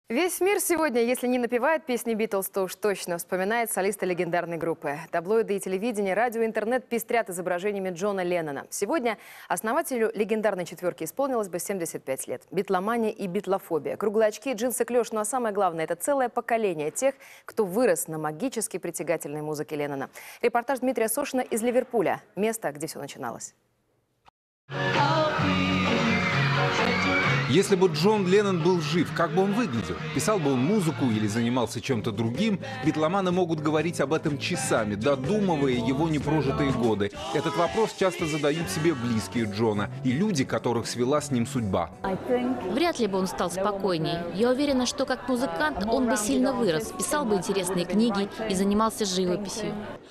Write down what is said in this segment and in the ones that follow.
Весь мир сегодня, если не напевает песни «Битлз», то уж точно вспоминает солиста легендарной группы. Таблоиды и телевидение, радио, интернет пестрят изображениями Джона Леннона. Сегодня основателю легендарной четверки исполнилось бы 75 лет. Битломания и битлофобия, круглые очки, джинсы-клеш, ну а самое главное – это целое поколение тех, кто вырос на магически притягательной музыке Леннона. Репортаж Дмитрия Сошина из Ливерпуля, место, где все начиналось. Если бы Джон Леннон был жив, как бы он выглядел? Писал бы он музыку или занимался чем-то другим? Битломаны могут говорить об этом часами, додумывая его непрожитые годы. Этот вопрос часто задают себе близкие Джона и люди, которых свела с ним судьба. Вряд ли бы он стал спокойней. Я уверена, что как музыкант он бы сильно вырос, писал бы интересные книги и занимался живописью.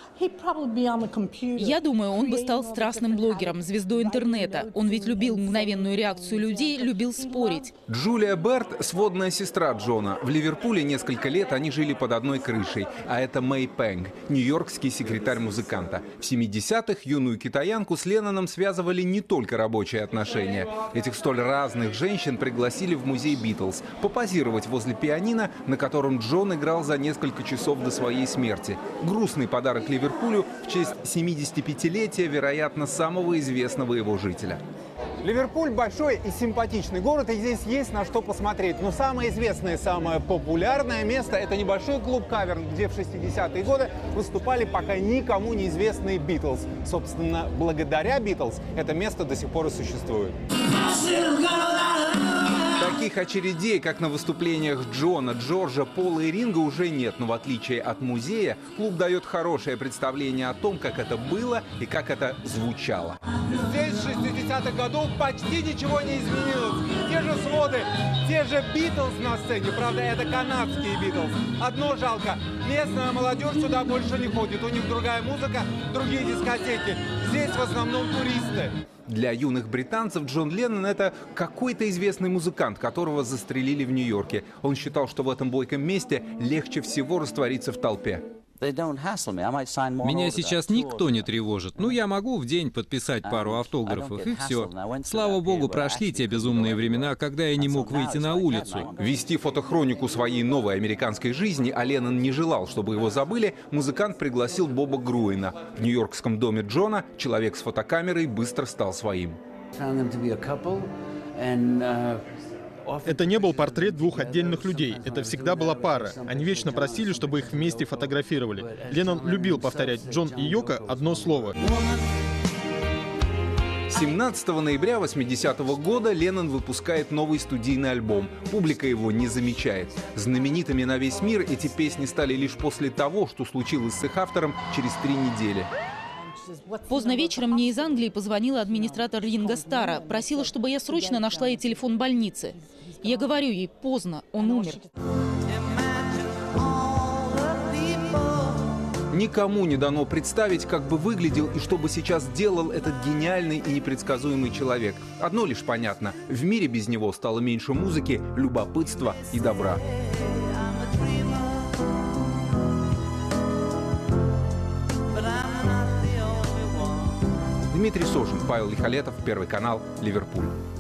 Я думаю, он бы стал страстным блогером, звездой интернета. Он ведь любил мгновенную реакцию людей, любил спорить. Джулия Берт – сводная сестра Джона. В Ливерпуле несколько лет они жили под одной крышей. А это Мэй Пэнг, нью-йоркский секретарь музыканта. В 70-х юную китаянку с Ленноном связывали не только рабочие отношения. Этих столь разных женщин пригласили в музей Битлз попозировать возле пианино, на котором Джон играл за несколько часов до своей смерти. Грустный подарок Ливерпулю в честь 75-летия, вероятно, самого известного его жителя. Ливерпуль большой и симпатичный город, и здесь есть на что посмотреть. Но самое известное, самое популярное место – это небольшой клуб «Каверн», где в 60-е годы выступали пока никому неизвестные Битлз. Собственно, благодаря Битлз это место до сих пор и существует. Таких очередей, как на выступлениях Джона, Джорджа, Пола и Ринга, уже нет. Но в отличие от музея, клуб дает хорошее представление о том, как это было и как это звучало. Здесь с 60-х годов почти ничего не изменилось. Те же своды, те же Битлз на сцене. Правда, это канадские Битлз. Одно жалко. Местная молодежь сюда больше не ходит. У них другая музыка, другие дискотеки. Здесь в основном туристы. Для юных британцев Джон Леннон – это какой-то известный музыкант, которого застрелили в Нью-Йорке. Он считал, что в этом бойком месте легче всего раствориться в толпе. Меня сейчас никто не тревожит. Ну, я могу в день подписать пару автографов, и все. Слава богу, прошли те безумные времена, когда я не мог выйти на улицу. Вести фотохронику своей новой американской жизни, а Леннон не желал, чтобы его забыли, музыкант пригласил Боба Груэна. В нью-йоркском доме Джона человек с фотокамерой быстро стал своим. Это не был портрет двух отдельных людей. Это всегда была пара. Они вечно просили, чтобы их вместе фотографировали. Леннон любил повторять «Джон и Йоко» одно слово. 17 ноября 80-го года Леннон выпускает новый студийный альбом. Публика его не замечает. Знаменитыми на весь мир эти песни стали лишь после того, что случилось с их автором через 3 недели. Поздно вечером мне из Англии позвонила администратор Ринго Старра. Просила, чтобы я срочно нашла ей телефон больницы. Я говорю ей: поздно, он умер. Никому не дано представить, как бы выглядел и что бы сейчас делал этот гениальный и непредсказуемый человек. Одно лишь понятно – в мире без него стало меньше музыки, любопытства и добра. Дмитрий Сошин, Павел Лихолетов, Первый канал, Ливерпуль.